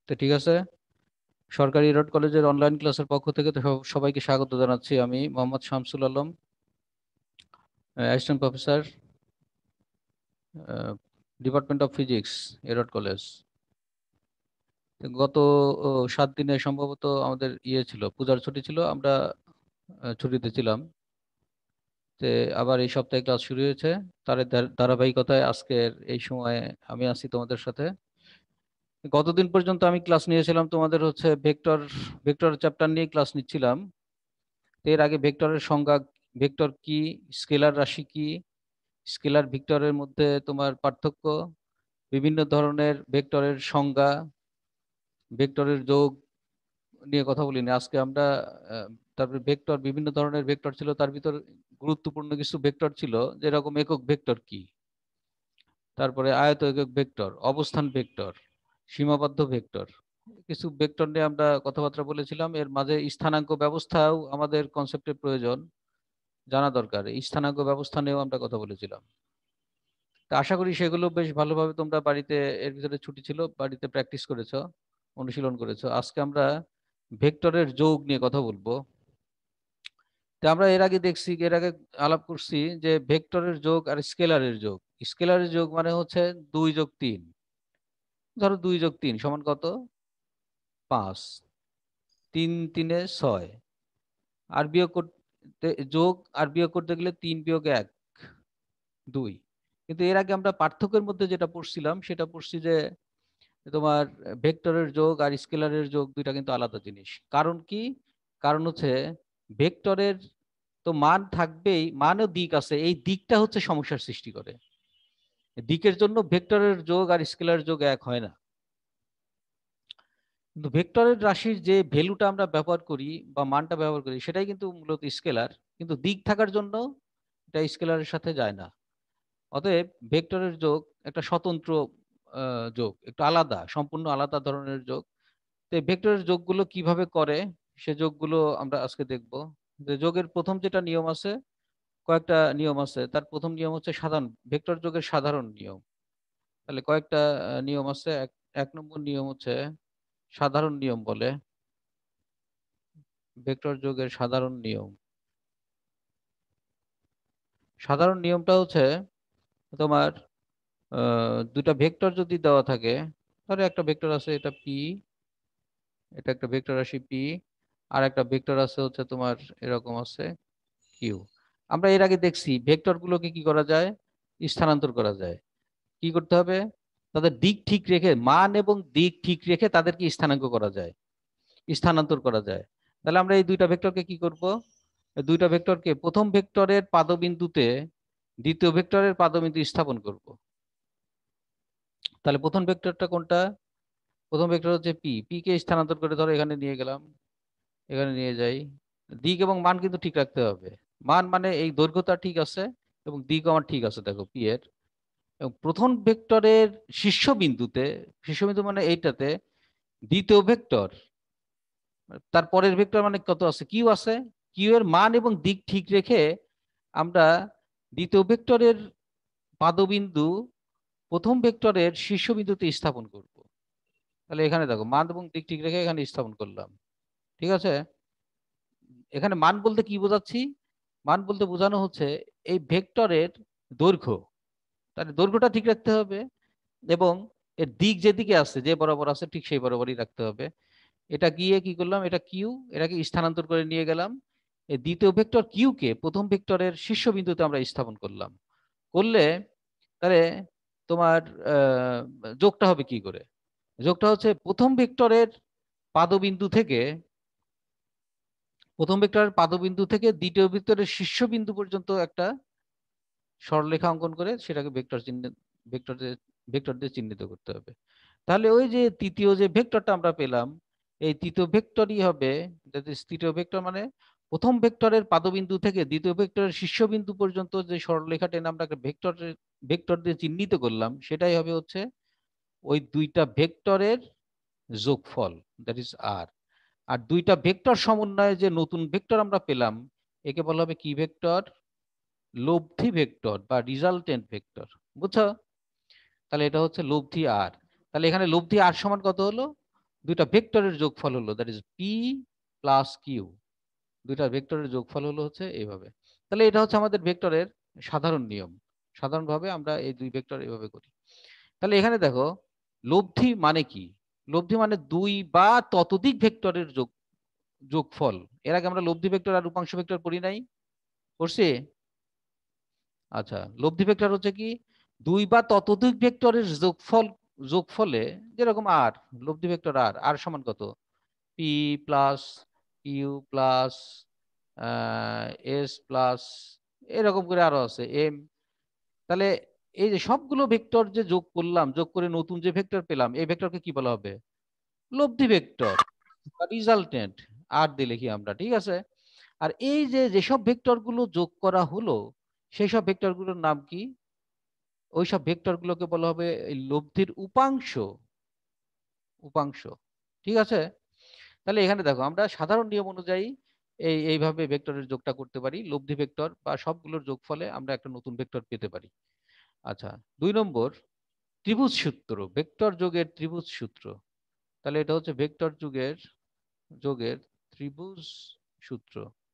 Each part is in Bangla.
তো ঠিক আছে, সরকারি রোড কলেজের অনলাইন ক্লাসের পক্ষ থেকে তো সবাইকে স্বাগত জানাচ্ছি। আমি Mohammad Shamsul Alam, assistant professor, department of physics, Erode college. গত 7 দিনে সম্ভবত আমাদের ছিল, পূজার ছুটি ছিল, আমরা ছুটিতে ছিলাম। তো আবার এই সপ্তাহে ক্লাস শুরু হয়েছে। তার ধারাবাহিকতায় আজকের এই সময়ে আমি আছি তোমাদের সাথে। গতদিন পর্যন্ত আমি ক্লাস নিয়েছিলাম তোমাদের হচ্ছে ভেক্টর ভেক্টর চ্যাপ্টার নিয়ে ক্লাস নিচ্ছিলাম। তো এর আগে ভেক্টরের সংজ্ঞা, ভেক্টর কি, স্কেলার রাশি কি, স্কেলার ভেক্টরের মধ্যে তোমার পার্থক্য, বিভিন্ন ধরনের ভেক্টরের সংজ্ঞা, ভেক্টরের যোগ নিয়ে কথা বলিনি আজকে আমরা। তারপরে ভেক্টর, বিভিন্ন ধরনের ভেক্টর ছিল, তার ভিতর গুরুত্বপূর্ণ কিছু ভেক্টর ছিল, যেরকম একক ভেক্টর কি, তারপরে আয়ত একক ভেক্টর, অবস্থান ভেক্টর, সীমাবদ্ধ ভেক্টর, কিছু ভেক্টর নিয়ে আমরা কথাবার্তা বলেছিলাম। এর মাঝে স্থানাঙ্ক ব্যবস্থাও আমাদের কনসেপ্টের প্রয়োজন, জানা দরকার। এই স্থানাঙ্ক ব্যবস্থা নিয়েও আমরা কথা বলেছিলাম। তা আশা করি সেগুলো বেশ ভালোভাবে তোমরা বাড়িতে, এর ভিতরে ছুটি ছিল, বাড়িতে প্র্যাকটিস করেছো, অনুশীলন করেছো। আজকে আমরা ভেক্টরের যোগ নিয়ে কথা বলবো। তা আমরা এর আগে দেখছি, এর আগে আলাপ করছি যে ভেক্টরের যোগ আর স্কেলারের যোগ। স্কেলারের যোগ মানে হচ্ছে 2 যোগ 3। ধরো 2 যোগ 3 সমান কত? 5। 3 3-এ 6। আর বিয়োগ করতে, যোগ আর বিয়োগ করতে গেলে 3 বিয়োগ 1 2। কিন্তু এর আগে আমরা পার্থক্যের মধ্যে যেটা পড়ছিলাম, সেটা পড়ছি যে তোমার ভেক্টরের যোগ আর স্কেলারের যোগ দুইটা কিন্তু আলাদা জিনিস। কারণ কি? কারণ হচ্ছে ভেক্টরের তো মান থাকবেই, মান ও দিক আছে, এই দিকটা হচ্ছে সমস্যার সৃষ্টি করে। দিকের জন্য ভেক্টরের যোগ আর স্কেলার যোগ এক হয় না। কিন্তু ভেক্টরের রাশির যে ভ্যালুটা আমরা ব্যবহার করি বা মানটা ব্যবহার করি, সেটাই কিন্তু মূলত স্কেলার। কিন্তু দিক থাকার জন্য এটা স্কেলারের সাথে যায় না। অতএব ভেক্টরের যোগ একটা স্বতন্ত্র যোগ, একটু আলাদা, সম্পূর্ণ আলাদা ধরনের যোগ। তো এই ভেক্টরের যোগগুলো কিভাবে করে, সে যোগগুলো আমরা আজকে দেখব। যে যোগের প্রথম যেটা নিয়ম আছে, কয়েকটা নিয়ম আছে। তার প্রথম নিয়ম হচ্ছে সাধারণ ভেক্টর যোগের সাধারণ নিয়ম। তাহলে কয়েকটা নিয়ম আছে। 1 নম্বর নিয়ম হচ্ছে সাধারণ নিয়ম বলে, ভেক্টর যোগের সাধারণ নিয়ম। সাধারণ নিয়মটা হচ্ছে তোমার দুটা ভেক্টর যদি দেওয়া থাকে, ধরো একটা ভেক্টর আছে এটা পি, এটা একটা ভেক্টর রাশি পি, আর একটা ভেক্টর আছে হচ্ছে তোমার এরকম আছে কিউ। আমরা এর আগে দেখছি ভেক্টর গুলোকে কি করা যায়, স্থানান্তর করা যায়। কি করতে হবে? তাদের দিক ঠিক রেখে, মান এবং দিক ঠিক রেখে তাদেরকে স্থানাঙ্ক করা যায়, স্থানান্তর করা যায়। তাহলে আমরা এই দুইটা ভেক্টরকে কি করব? এই দুইটা ভেক্টরকে প্রথম ভেক্টরের পাদবিন্দুতে দ্বিতীয় ভেক্টরের পাদবিন্দু স্থাপন করব। তাহলে প্রথম ভেক্টরটা কোনটা? প্রথম ভেক্টর হচ্ছে পি। পি কে স্থানান্তর করে ধরো এখানে নিয়ে গেলাম, এখানে নিয়ে যাই। দিক এবং মান কিন্তু ঠিক রাখতে হবে। মান মানে এই দৈর্ঘ্যটা ঠিক আছে এবং দিক আমার ঠিক আছে, দেখো পি এর। এবং প্রথম ভেক্টরের শীর্ষবিন্দুতে, শীর্ষবিন্দু মানে এইটাতে, দ্বিতীয় ভেক্টর, তার পরের ভেক্টর মানে কত আছে, কিউ আছে। কিউ এর মান এবং দিক ঠিক রেখে আমরা দ্বিতীয় ভেক্টরের পাদবিন্দু প্রথম ভেক্টরের শীর্ষবিন্দুতে স্থাপন করব। তাহলে এখানে দেখো মান এবং দিক ঠিক রেখে এখানে স্থাপন করলাম। ঠিক আছে? এখানে মান বলতে কি বোঝাচ্ছি? মান বলতে বোঝানো হচ্ছে এই ভেক্টরের দৈর্ঘ্য, তার দৈর্ঘ্যটা ঠিক রাখতে হবে এবং এর দিক যেদিকে আছে, যে বরাবর আছে ঠিক সেই বরাবরই রাখতে হবে। এটা গিয়ে কি করলাম, এটা কিউ, এটাকে স্থানান্তর করে নিয়ে গেলাম। এই দ্বিতীয় ভেক্টর কিউ কে প্রথম ভেক্টরের শীর্ষবিন্দুতে আমরা স্থাপন করলাম। করলে তাহলে তোমার আহ, যোগটা হবে কি করে? যোগটা হচ্ছে প্রথম ভেক্টরের পাদবিন্দু থেকে, প্রথম ভেক্টরের পাদবিন্দু থেকে দ্বিতীয় ভেক্টরের শীর্ষবিন্দু পর্যন্ত একটা সরলরেখা অঙ্কন করে সেটাকে ভেক্টর চিহ্ন, ভেক্টর ভেক্টর দিয়ে চিহ্নিত করতে হবে। তাহলে ওই যে তৃতীয় যে ভেক্টরটা আমরা পেলাম, এই তৃতীয় ভেক্টরই হবে, তৃতীয় ভেক্টর মানে প্রথম ভেক্টরের পাদবিন্দু থেকে দ্বিতীয় ভেক্টরের শীর্ষবিন্দু পর্যন্ত যে সরলরেখা টেনে আমরা একটা ভেক্টর, ভেক্টর দিয়ে চিহ্নিত করলাম, সেটাই হবে হচ্ছে ওই দুইটা ভেক্টরের যোগফল, দ্যাট ইজ আর। আর দুইটা ভেক্টর সমন্বয়ে যে নতুন ভেক্টর আমরা পেলাম, একে বলা হবে কি ভেক্টর? লব্ধি ভেক্টর বা রিজাল্টেন্ট ভেক্টর। বুঝছো? তাহলে এটা হচ্ছে লব্ধি আর। তাহলে এখানে লব্ধি আর সমান কত হলো? দুইটা ভেক্টরের যোগফল হলো, that is P plus Q. দুইটা ভেক্টরের যোগফল হলো হচ্ছে এইভাবে। তাহলে এটা হচ্ছে আমাদের ভেক্টরের সাধারণ নিয়ম। সাধারণভাবে আমরা এই দুই ভেক্টর এইভাবে করি। তাহলে এখানে দেখো লব্ধি মানে কি? লব্ধি মানে দুই বা ততোধিক ভেক্টরের যোগফল। এর আগে আমরা লব্ধি ভেক্টর আর উপাংশ ভেক্টর পড়ি নাই? পড়ছি? আচ্ছা, লব্ধি ভেক্টর হচ্ছে কি দুই বা ততোধিক ভেক্টরের যোগফলে, যেরকম আর, লব্ধি ভেক্টর আর, আর সমান কত? P plus Q plus S plus, এরকম করে আরো আছে এম। তাহলে এই যে সবগুলো ভেক্টর যে যোগ করলাম, যোগ করে নতুন যে ভেক্টর পেলাম, এই ভেক্টরকে কি বলা হবে? লব্ধি ভেক্টর বা রিজাল্টেন্ট। আর দিয়ে লিখি আমরা, ঠিক আছে? আর এই যে যেসব ভেক্টর গুলো যোগ করা হলো, সেই সব ভেক্টর গুলোর নাম কি? ওই সব ভেক্টর গুলোকে বলা হবে এই লব্ধির উপাংশ। উপাংশ, ঠিক আছে? তাহলে এখানে দেখো আমরা সাধারণ নিয়ম অনুযায়ী এইভাবে ভেক্টরের যোগটা করতে পারি। লব্ধি ভেক্টর বা সবগুলোর যোগফলে আমরা একটা নতুন ভেক্টর পেতে পারি। আচ্ছা, 2 নম্বর, ত্রিভুজ সূত্র, ভেক্টর যোগের ত্রিভুজ সূত্র। তাহলে এটা হচ্ছে ভেক্টর যোগের ত্রিভুজ সূত্র।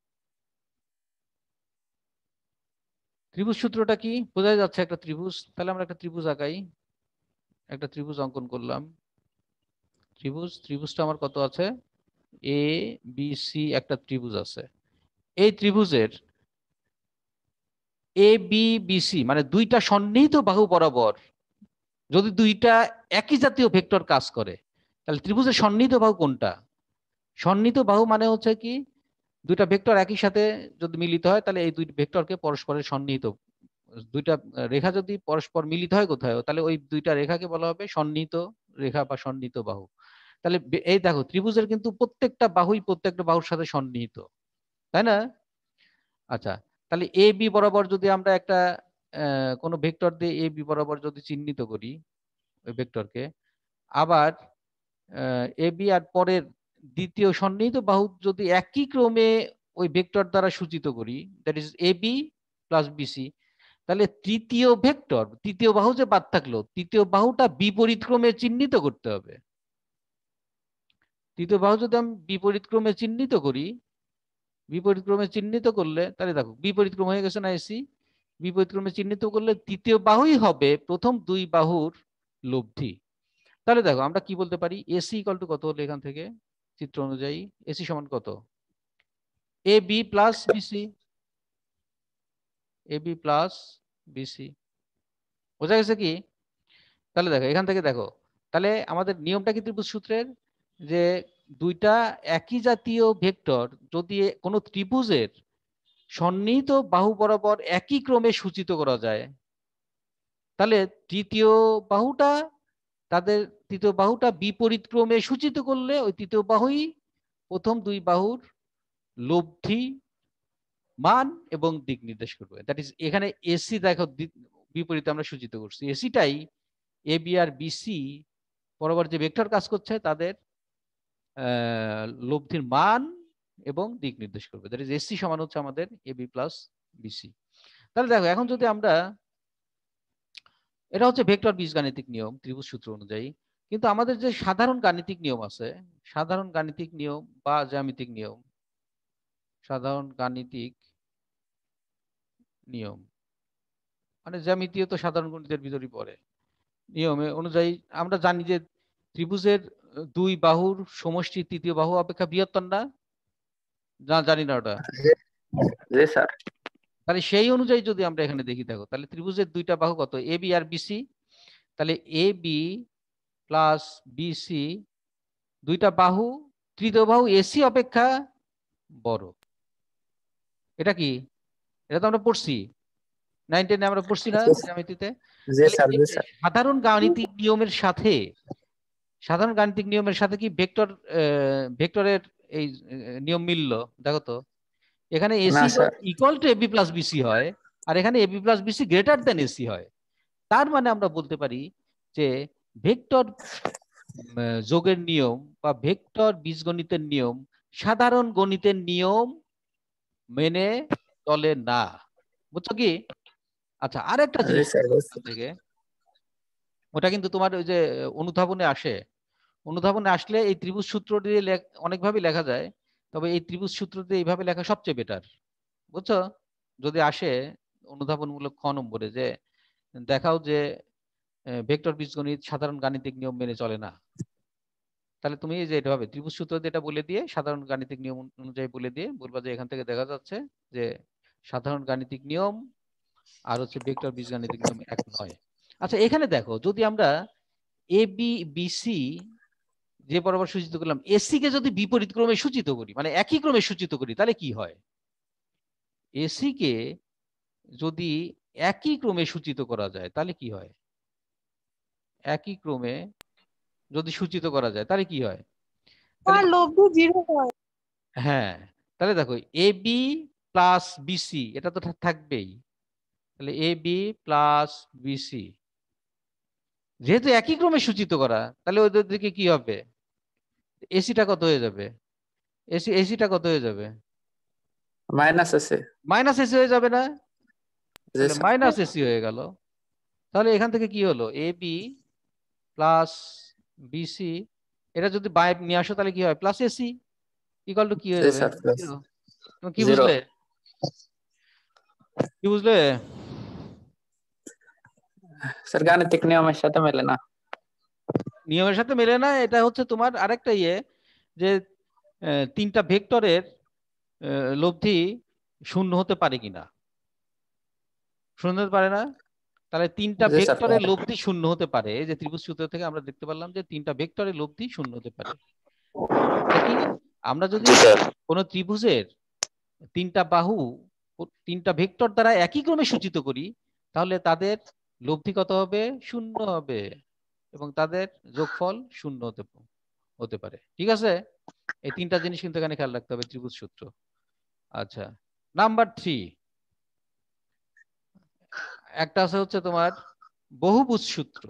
ত্রিভুজ সূত্রটা কি? বোঝা যাচ্ছে একটা ত্রিভুজ। তাহলে আমরা একটা ত্রিভুজ আঁকাই, একটা ত্রিভুজ অঙ্কন করলাম। ত্রিভুজটা আমার কত আছে? এ বি সি একটা ত্রিভুজ আছে। এই ত্রিভুজের এ বি বি সি মানে দুইটা সন্নিহিত বাহু বরাবর যদি দুইটা একই জাতীয় ভেক্টর কাজ করে, তাহলে ত্রিভুজের সন্নিহিত বাহু কোনটা? সন্নিহিত বাহু মানে হচ্ছে কি দুইটা ভেক্টর একই সাথে যদি মিলিত হয়, তাহলে এই দুই ভেক্টরকে পরস্পরের সন্নিহিত। দুইটা রেখা যদি পরস্পর মিলিত হয় কোথায়, তাহলে ওই দুইটা রেখাকে বলা হবে সন্নিহিত রেখা বা সন্নিহিত বাহু। তাহলে এই দেখো ত্রিভুজের কিন্তু প্রত্যেকটা বাহুই প্রত্যেকটা বাহুর সাথে সন্নিহিত, তাই না? আচ্ছা, তাহলে এ বি বরাবর যদি আমরা একটা কোনো ভেক্টর দিয়ে এ বি বরাবর যদি চিহ্নিত করি ওই ভেক্টরকে, আবার এ বি আর পরের দ্বিতীয় সন্নিহিত বাহু যদি একই ক্রমে ওই ভেক্টর দ্বারা সূচিত করি, that is A B plus BC, তাহলে তৃতীয় বাহু যে বাদ থাকলো, তৃতীয় বাহুটা বিপরীত ক্রমে চিহ্নিত করতে হবে। তৃতীয় বাহু যদি আমি বিপরীত ক্রমে চিহ্নিত করি, বিপরীত ক্রমে চিহ্নিত করলে তাহলে দেখো বিপরীত ক্রম হয়ে গেছে না এসি? বিপরীত ক্রমে চিহ্নিত করলে তৃতীয় বাহুই হবে প্রথম দুই বাহুর লব্ধি। তাহলে দেখো আমরা কি বলতে পারি? এসি ইকুয়াল টু কত হলো এখান থেকে চিত্র অনুযায়ী? এসি সমান কত? A B plus BC. A B plus BC, বোঝা গেছে কি? তাহলে দেখো এখান থেকে দেখো, তাহলে আমাদের নিয়মটা কি ত্রিভুজ সূত্রের? যে দুইটা একই জাতীয় ভেক্টর যদি কোনো ত্রিভুজের সন্নিহিত বাহু বরাবর একই ক্রমে সূচিত করা যায়, তাহলে তৃতীয় বাহুটা তাদের তৃতীয় বাহুটা বিপরীত ক্রমে সূচিত করলে ওই তৃতীয় বাহুই প্রথম দুই বাহুর লব্ধি মান এবং দিক নির্দেশ করবে। দ্যাট ইজ এখানে এসি দেখো বিপরীতে আমরা সূচিত করছি, এসিটাই এ বি আর বিসি বরাবর যে ভেক্টর কাজ করছে তাদের লব্ধির মান এবং দিক নির্দেশ করবে। দ্যাট ইজ এসি সমান হচ্ছে আমাদের এ বি প্লাস বিসি। তাহলে দেখো এখন যদি আমরা, এটা হচ্ছে ভেক্টর বীজগাণিতিক নিয়ম ত্রিভুজ সূত্র অনুযায়ী, কিন্তু আমাদের যে সাধারণ গাণিতিক নিয়ম আছে, সাধারণ গাণিতিক নিয়ম বা জ্যামিতিক নিয়ম, সাধারণ গাণিতিক নিয়ম মানে জ্যামিতিও তো সাধারণ গণিতের ভিতরই পড়ে। নিয়মে অনুযায়ী আমরা জানি যে ত্রিভুজের দুই বাহুর সমষ্টি তৃতীয় বাহু অপেক্ষা বৃহত্তর না? জানি না ওটা? জি স্যার। তাহলে সেই অনুযায়ী যদি আমরা এখানে দেখি, দেখো তাহলে ত্রিভুজের দুইটা বাহু কত? এ বি আর বিসি। তাহলে এ বি প্লাস বিসি দুইটা বাহু, তৃতীয় বাহু এসি অপেক্ষা বড়। এটা কি? এটা তো আমরা পড়ছি 9-10 আমরা পড়ছি না জ্যামিতিতে? জি তাহলে স্যার, এই জি যে স্যার। সাধারণ গাণিতিক নিয়মের সাথে কি ভেক্টরের এই নিয়ম মিললো? দেখো তো, এখানে না AC sir. Equal to AB plus BC হয়, আর এখানে AB plus BC greater than AC হয়। তার মানে আমরা বলতে পারি যে ভেক্টর যোগের নিয়ম বা ভেক্টর বীজগণিতের নিয়ম সাধারণ গণিতের নিয়ম মেনে চলে না। বুঝছো কি? আচ্ছা, আরেকটা জি জিনিস স্যার, এখান থেকে, ওটা কিন্তু তোমার ওই যে অনুধাবনে আসে, অনুধাবনে আসলে এই ত্রিভুজ সূত্র দিয়ে অনেকভাবে লেখা যায়, তবে এই ত্রিভুজ সূত্র দিয়ে এইভাবে লেখা সবচেয়ে বেটার, বুঝছো? যদি আসে অনুধাবনমূলক খ নম্বরে যে দেখাও যে ভেক্টর বীজগণিত সাধারণ গাণিতিক নিয়ম মেনে চলে না, তাহলে তুমি এই যে এটা হবে ত্রিভুজ সূত্র দিয়ে এটা বলে দিয়ে সাধারণ গাণিতিক নিয়ম অনুযায়ী বলে দিয়ে বলবা যে এখান থেকে দেখা যাচ্ছে যে সাধারণ গাণিতিক নিয়ম আর হচ্ছে ভেক্টর বীজগাণিতিক নিয়ম এক নয়। আচ্ছা এখানে দেখো, যদি আমরা এ বি বি সি যে বরাবর সূচিত করলাম, এসি কে যদি বিপরীত ক্রমে সূচিত করি, মানে একই ক্রমে সূচিত করি, তাহলে কি হয়? এসি কে যদি একই ক্রমে সূচিত করা যায় তাহলে কি হয়? একই ক্রমে যদি সূচিত করা যায় তাহলে কি হয়? তাহলে আর লব্ধি 0 হয়। হ্যাঁ, তাহলে দেখো এ বি প্লাস বিসি এটা তো থাকবেই। তাহলে এ বি প্লাস বিসি যেহেতু একই ক্রমে সূচিত করা, তাহলে ওদের দিকে কি হবে? এসিটা কত হয়ে যাবে? এসিটা কত হয়ে যাবে? মাইনাস আছে। মাইনাস এসি হয়ে যাবে না? জি তাহলে স্যার। মাইনাস এসি হয়ে গেল। তাহলে এখান থেকে কি হলো? এ বি প্লাস বিসি, এটা যদি বাইরে নিয়ে আসো তাহলে কি হয়? প্লাস এসি ইকুয়াল টু কি হয়ে জি যাবে? Sir, plus zero. তুমি কি 0। বুঝলে? কি বুঝলে? স্যার গাণিতিক নিয়মের সাথে মেলে না। নিয়মের সাথে মেলে না, এটা হচ্ছে তোমার আরেকটা যে তিনটা ভেক্টরের লব্ধি শূন্য হতে পারে কিনা। শূন্য হতে পারে না? তাহলে তিনটা জি স্যার। ভেক্টরের লব্ধি শূন্য হতে পারে, এই যে ত্রিভুজ সূত্র থেকে আমরা দেখতে পারলাম যে তিনটা ভেক্টরের লব্ধি শূন্য হতে পারে। মানে কি? আমরা যদি জি স্যার। কোন ত্রিভুজের তিনটা বাহু তিনটা ভেক্টর দ্বারা একই ক্রমে সূচিত করি, তাহলে তাদের লব্ধি কত হবে? শূন্য হবে, এবং তাদের যোগফল শূন্য হতে পারে। ঠিক আছে? এই তিনটা জিনিস কিন্তু এখানে খেয়াল রাখতে হবে ত্রিভুজ সূত্র। আচ্ছা, নাম্বার 3, একটা আছে হচ্ছে তোমার বহুভুজ সূত্র।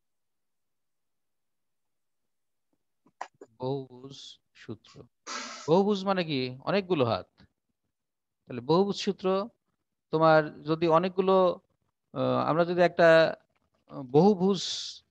বহুভুজ সূত্র, বহুভুজ মানে কি? অনেকগুলো হাত। তাহলে বহুভুজ সূত্র তোমার যদি অনেকগুলো আমরা যদি একটা বহুভুজ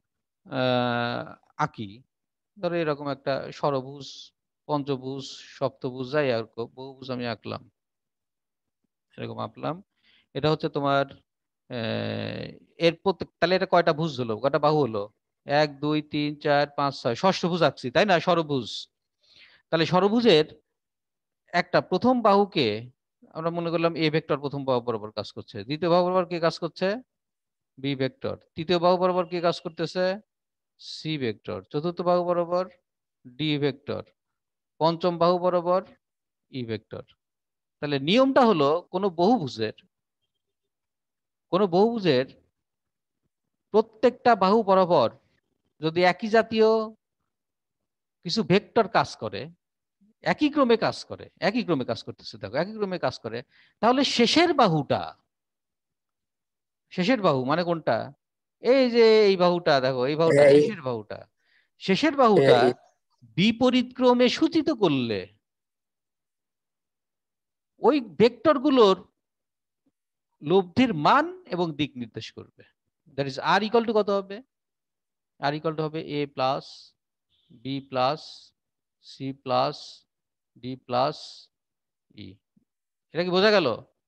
আঁকি, ধরো এরকম একটা ষড়ভুজ, পঞ্চভুজ, সপ্তভুজ, যাই আর বহুভুজ আমি আঁকলাম, এরকম আঁকলাম। এটা হচ্ছে তোমার এর প্রত্যেক, তাহলে এটা কয়টা ভুজ হলো, কয়টা বাহু হলো? 1 2 3 4 5 6, ষষ্ঠভুজ আঁকছি তাই না? ষড়ভুজ। তাহলে ষড়ভুজের একটা প্রথম বাহুকে আমরা মনে করলাম এ ভেক্টর প্রথম বাহু বরাবর কাজ করছে, দ্বিতীয় বাহু বরাবর কে কাজ করছে? বি ভেক্টর, তৃতীয় বাহু বরাবর কে কাজ করতেছে? সি ভেক্টর, চতুর্থ বাহু বরাবর ডি ভেক্টর, পঞ্চম বাহু বরাবর ই ভেক্টর। তাহলে নিয়মটা হলো কোন বহুভুজের প্রত্যেকটা বাহু বরাবর যদি একই জাতীয় কিছু ভেক্টর কাজ করে, একই ক্রমে কাজ করে, একই ক্রমে কাজ করতেছে, দেখো একই ক্রমে কাজ করে, তাহলে শেষের বাহু মানে কোনটা? এই যে এই বাহুটা, দেখো এই বাহুটা এই শেষের বাহুটা এই বিপরীত ক্রমে সূচিত করলে ওই ভেক্টরগুলোর লব্ধির মান এবং দিক নির্দেশ করবে। That is R equal to কত হবে? আর ইকুয়াল টু হবে A plus B plus C plus D plus E. এটা কি বোঝা গেল?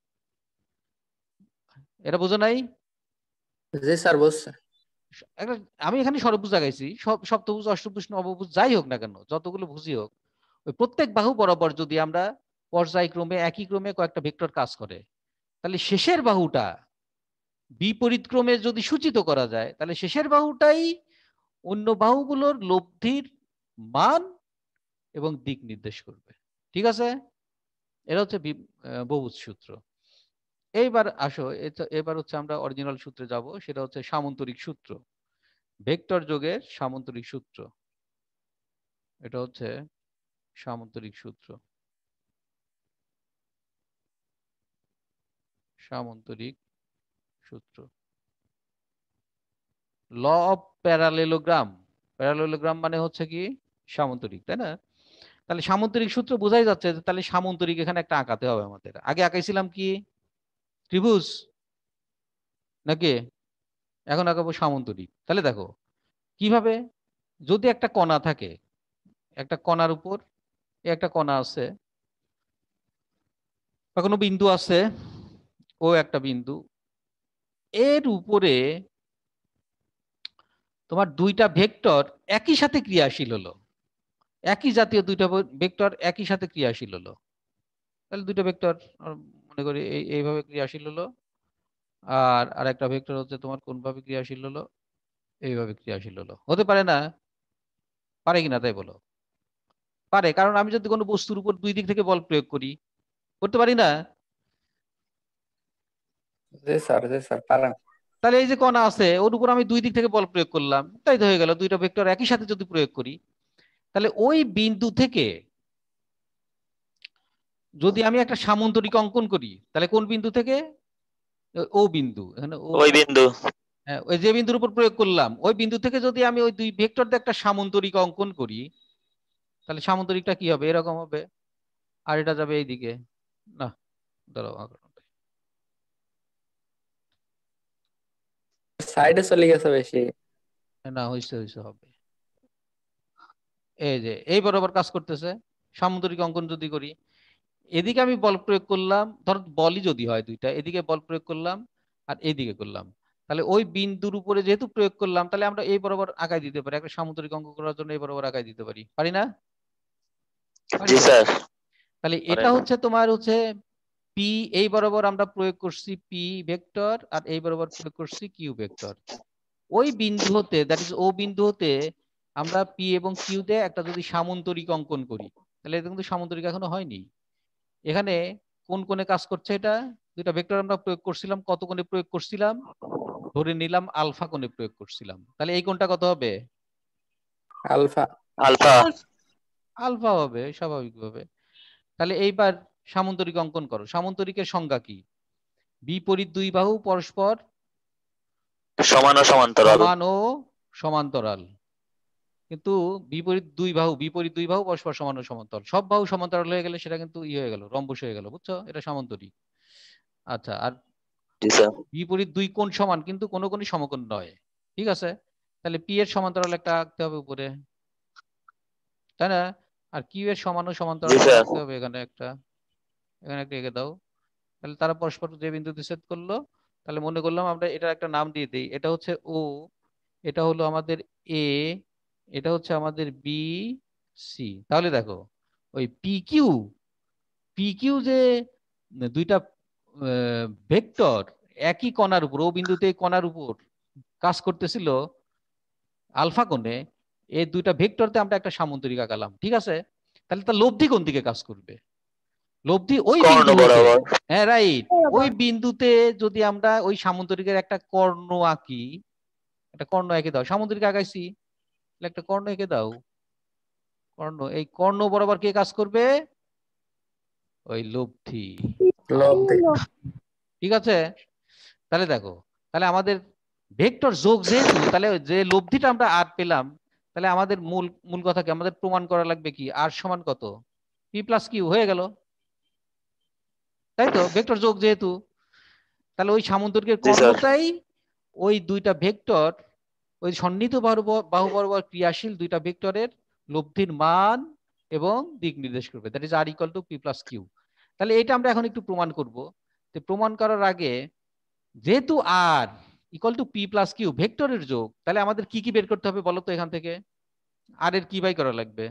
এটা বোঝা নাই? জি স্যার, বুঝছে। একটা আমি এখানে ষড়ভুজ লাগাইছি, সপ্তভুজ, অষ্টভুজ, নবভুজ যাই হোক না কেন, যতগুলো ভুজই হোক, ওই প্রত্যেক বাহু বরাবর যদি আমরা পর্যায়ক্রমে একই ক্রমে কয়েকটা ভেক্টর কাজ করে, তাহলে শেষের বাহুটা বিপরীত ক্রমে যদি সূচিত করা যায়, তাহলে শেষের বাহুটাই অন্য বাহুগুলোর লব্ধির মান এবং দিক নির্দেশ করবে। ঠিক আছে? এটা হচ্ছে বহুভুজ সূত্র। এইবার আসো, এবার হচ্ছে আমরা অরিজিনাল সূত্রে যাব, সেটা হচ্ছে সামন্তরিক সূত্র, ভেক্টর যোগের সামন্তরিক সূত্র। এটা হচ্ছে সামন্তরিক সূত্র, সামন্তরিক সূত্র, ল অফ প্যারালেলোগ্রাম। প্যারালেলোগ্রাম মানে হচ্ছে কি? সামন্তরিক, তাই না? তাহলে সামন্তরিক সূত্র বোঝাই যাচ্ছে যে তাহলে সামন্তরিক এখানে একটা আঁকাতে হবে আমাদের। আগে আঁকাইছিলাম কি? ত্রিভুজ নাকি? এখন আঁকাবো সামন্তরিক। তাহলে দেখো কিভাবে, যদি একটা কণা থাকে, একটা কণার উপর একটা কণা আছে বা কোনো বিন্দু আছে, ও একটা বিন্দু, এর উপরে তোমার দুইটা ভেক্টর একই সাথে ক্রিয়াশীল হলো, একই জাতীয় দুইটা ভেক্টর একই সাথে ক্রিয়াশীল হলো। তাহলে দুইটা ভেক্টর মনে করি এইভাবে ক্রিয়াশীল হলো, আর আরেকটা ভেক্টর হচ্ছে তোমার কোন ভাবে ক্রিয়াশীল হলো, এইভাবে ক্রিয়াশীল হলো। হতে পারে না? পারে কিনা তাই বলো। পারে, কারণ আমি যদি কোনো বস্তুর উপর দুই দিক থেকে বল প্রয়োগ করি, করতে পারি না? জি স্যার পারেন। তাহলে এই যে কণা আছে ওর উপর আমি দুই দিক থেকে বল প্রয়োগ করলাম, তাই তো হয়ে গেল। দুইটা ভেক্টর একই সাথে যদি প্রয়োগ করি, তাহলে ওই বিন্দু থেকে যদি আমি একটা সামান্তরিক অঙ্কন করি, তাহলে কোন বিন্দু থেকে? ও বিন্দু, এখানে ও, ওই বিন্দু। হ্যাঁ, ওই যে বিন্দুর উপর প্রয়োগ করলাম ওই বিন্দু থেকে যদি আমি ওই দুই ভেক্টর দিয়ে একটা সামান্তরিক অঙ্কন করি, তাহলে সামান্তরিকটা কি হবে? এরকম হবে, আর এটা যাবে এইদিকে। না, দাঁড়াও, সাইডে চলে গেছে বেশি। না, হয়েছে হয়েছে, হবে। এই যে এই বরাবর কাজ করতেছে। সামান্তরিক অঙ্কন যদি করি, এদিকে আমি বল প্রয়োগ করলাম, ধর বলই যদি হয় দুইটা, এদিকে বল প্রয়োগ করলাম আর এইদিকে করলাম, তাহলে ওই বিন্দুর উপরে যেহেতু প্রয়োগ করলাম, তাহলে আমরা এই বরাবর আগায় দিতে পারি। একটা সামান্তরিক অঙ্ক করার জন্য এই বরাবর আগায় দিতে পারি, পারি না? পারি জি তো। স্যার। তাহলে এটা পারেন। হচ্ছে তোমার হচ্ছে পি, এই বরাবর আমরা প্রয়োগ করছি পি ভেক্টর, আর এই বরাবর প্রয়োগ করছি কিউ ভেক্টর। ওই বিন্দু হতে, দ্যাট ইজ ও বিন্দু হতে, আমরা পি এবং কিউ তে একটা যদি সামান্তরিক অঙ্কন করি, তাহলে এটা কিন্তু সামান্তরিক এখনো হয়নি। এখানে কোন কোণে কাজ করছে? এটা দুইটা ভেক্টর আমরা প্রয়োগ করছিলাম, কত কোণে প্রয়োগ করছিলাম? ধরে নিলাম আলফা কোণে প্রয়োগ করছিলাম। তাহলে এই কোণটা কত হবে? আলফা। আলফা। আলফা হবে স্বাভাবিকভাবে। তাহলে এইবার সামান্তরিক অঙ্কন করো। সামান্তরিকের সংজ্ঞা কি? বিপরীত দুই বাহু পরস্পর সমান ও সমান্তরাল। সমান ও সমান্তরাল। কিন্তু বিপরীত দুই বাহু পরস্পর সমান ও সমান্তরাল, সব বাহু সমান্তরাল হয়ে গেলে সেটা কিন্তু ই হয়ে গেল, রম্বস হয়ে গেল, বুঝছো? এটা সামান্তরিক। আচ্ছা, আর জি স্যার। বিপরীত দুই কোণ সমান কিন্তু কোনো কোণই সমকোণ নয়, ঠিক আছে? তাহলে পি এর সমান্তরাল একটা আঁকতে হবে উপরে, তাই না? আর কিউ এর সমান ও সমান্তরাল জি একটা স্যার। আঁকতে হবে এখানে একটা, এখানে একটা এঁকে দাও। তাহলে তারা পরস্পর যে বিন্দুতে ছেদ করলো, তাহলে মনে করলাম আমরা এটা একটা নাম দিয়ে দিই, এটা হচ্ছে ও, এটা হলো আমাদের এ, এটা হচ্ছে আমাদের বি সি। তাহলে দেখো ওই পি কিউ, পি কিউ যে দুইটা ভেক্টর একই কণার উপর, ও বিন্দুতে এই কণার উপর কাজ করতেছিল আলফা কোণে, এই দুইটা ভেক্টরতে আমরা একটা সামান্তরিক আঁকালাম, ঠিক আছে? তাহলে তার লব্ধি কোন দিকে কাজ করবে? লব্ধি ওই কর্ণ বিন্দু হতে, বরাবর। হ্যাঁ রাইট, ওই বিন্দুতে যদি আমরা ওই সামান্তরিকের একটা কর্ণ আঁকি, একটা কর্ণ এঁকে দাও, সামুদ্রিক আঁকাইছি, তাহলে একটা কর্ণ এঁকে দাও। কর্ণ, এই কর্ণ বরাবর কে কাজ করবে? ওই লব্ধি। লব্ধি। ঠিক আছে? তাহলে দেখো, তাহলে আমাদের ভেক্টর যোগ যেহেতু, তাহলে যে লব্ধিটা আমরা আর পেলাম, তাহলে আমাদের মূল মূল কথা কি? আমাদের প্রমাণ করা লাগবে কি আর সমান কত? পি প্লাস কিউ হয়ে গেল, তাই তো? ভেক্টর যোগ যেহেতু, তাহলে ওই সামুদ্রিকের জি স্যার। কর্ণটাই ওই দুইটা ভেক্টর, ওই সন্নিহিত বাহু বরাবর ক্রিয়াশীল দুইটা ভেক্টরের লব্ধির মান এবং দিক নির্দেশ করবে, that is R equal to P plus Q. তাহলে এটা আমরা এখন একটু প্রমাণ করব। তো প্রমাণ করার আগে, যেহেতু R equal to P plus Q ভেক্টরের যোগ, তাহলে আমাদের কি কি বের করতে হবে বলো তো? এখান থেকে আর এর কি বাই করা লাগবে?